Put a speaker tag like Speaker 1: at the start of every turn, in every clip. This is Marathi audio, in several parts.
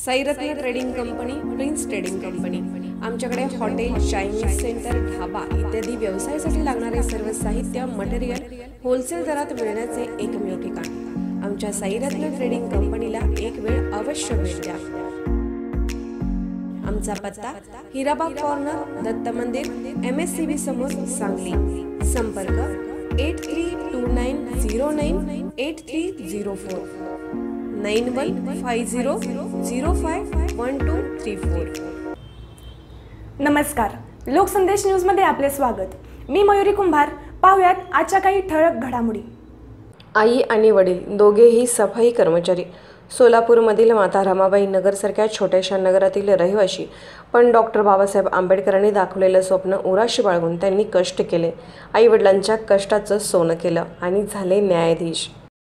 Speaker 1: साईरत्न trading company, prince trading company. आमच्याकडे हॉटेल, चायनीज सेंटर, ढाबा इत्यादी व्यवसायासाठी लागणारे सर्व साहित्य मटेरियल होलसेल दरात मिळण्याचे एकमेव ठिकाण। आमच्या साईरत्न ट्रेडिंग कंपनीला एक वेळ अवश्य भेट द्या। आमचा पत्ता हिराबाग कॉर्नर, दत्त मंदिर, MSCB समोर, सांगली। संपर्क 8329098304 9150051234।
Speaker 2: नमस्कार, लोकसंदेश न्यूज मध्ये आपले स्वागत। मी मयुरी कुंभार। पाहुयात आजच्या काही ठळक घडामोडी।
Speaker 1: आई आणि वडील दोघेही सफाई कर्मचारी। सोलापूरमधील माता रमाबाई नगरसारख्या छोट्याशा नगरातील रहिवाशी, पण डॉक्टर बाबासाहेब आंबेडकरांनी दाखवलेलं स्वप्न उराशी बाळगून त्यांनी कष्ट केले। आई वडिलांच्या कष्टाचं सोनं केलं आणि झाले न्यायाधीश।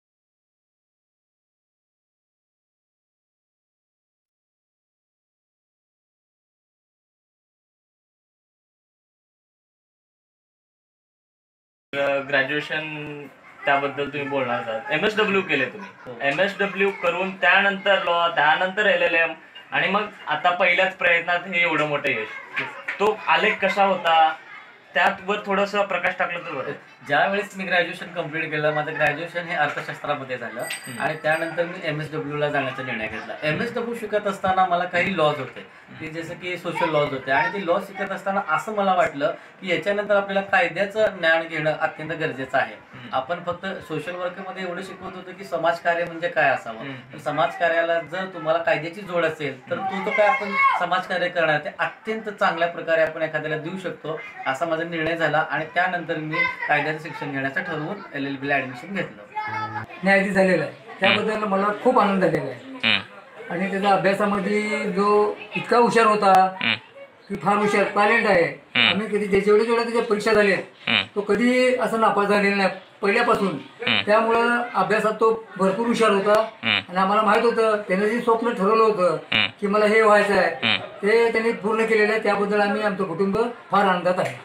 Speaker 3: ग्रॅज्युएशन त्याबद्दल तुम्ही बोलणार आहात। MSW केले तुम्ही, MSW करून त्यानंतर लॉ, त्यानंतर LLM आणि मग आता पहिल्याच प्रयत्नात हे एवढं मोठं यश। तो आलेख कसा होता त्यावर थोडंसं प्रकाश टाकलं तर बरं।
Speaker 4: ज्यावेळेस मी ग्रॅज्युएशन कंप्लीट केलं, माझं ग्रॅज्युएशन हे अर्थशास्त्रामध्ये झालं आणि त्यानंतर मी MSW ला जाण्याचा निर्णय घेतला। MSW शिकत असताना मला काही लॉज होते, की जसं की सोशल लॉज होते आणि ते लॉज शिकत असताना असं मला वाटलं की याच्यानंतर आपल्याला कायद्याचं ज्ञान घेणं अत्यंत गरजेचं आहे। आपण फक्त सोशल वर्कमध्ये एवढं शिकवत होतो की समाजकार्य म्हणजे काय असावं, तर समाजकार्याला जर तुम्हाला कायद्याची जोड असेल तर तो काय आपण समाजकार्य करणार ते अत्यंत चांगल्या प्रकारे आपण एखाद्याला देऊ शकतो, असा माझा निर्णय झाला आणि त्यानंतर मी कायद्याचं शिक्षण घेण्याचं ठरवून LLB ला ऍडमिशन घेतलं।
Speaker 5: न्यायाधीश झालेला आहे, त्याबद्दल मला खूप आनंद झालेला आहे। आणि त्याचा अभ्यासामध्ये जो इतका हुशार होता की फार हुशार, टॅलेंट आहे। आम्ही कधी जेवढे त्याच्या परीक्षा झाल्या तो कधी असं नापास झालेला नाही पहिल्यापासून। त्यामुळं अभ्यासात तो भरपूर हुशार होता आणि आम्हाला माहित होतं त्याने जे स्वप्न ठरवलं होतं की मला हे व्हायचं आहे ते त्यांनी पूर्ण केलेलं आहे। त्याबद्दल आम्ही आमचं कुटुंब फार आनंदात आहे।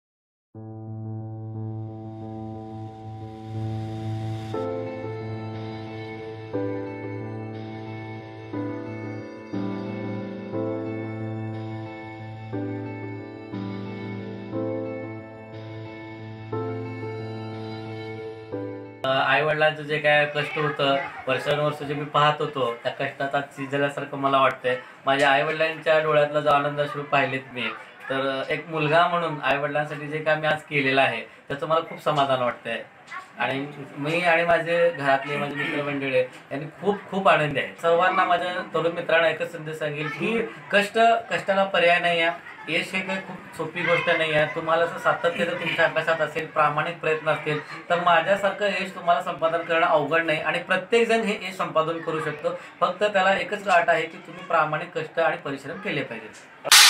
Speaker 4: आई वडिलांचं जे काय कष्ट होतं, वर्षानुवर्ष जे मी पाहत होतो त्या कष्टाचा चिजल्यासारखं मला वाटतंय। माझ्या आई वडिलांच्या डोळ्यातला जो आनंद अश्रू पाहिलेत मी, तर एक मुलगा म्हणून आई वडिलांसाठी जे काय मी आज केलेलं आहे त्याचं मला खूप समाधान वाटतंय। आणि मी आणि माझे घरातले माझे मित्रमंडळी यांनी खूप खूप आनंदी आहे। सर्वांना माझ्या तरुण मित्रांना एकच संदेश सांगेल की कष्टाला पर्याय नाही आहे। यश हे काही खूप सोपी गोष्ट नाही आहे। तुम्हाला जर सातत्य जर तुमच्या अभ्यासात असेल, प्रामाणिक प्रयत्न असतील तर माझ्यासारखं यश तुम्हाला संपादन करणं अवघड नाही आणि प्रत्येक जण हे यश संपादन करू शकतो। फक्त त्याला एकच अट आहे की तुम्ही प्रामाणिक कष्ट आणि परिश्रम केले पाहिजेत।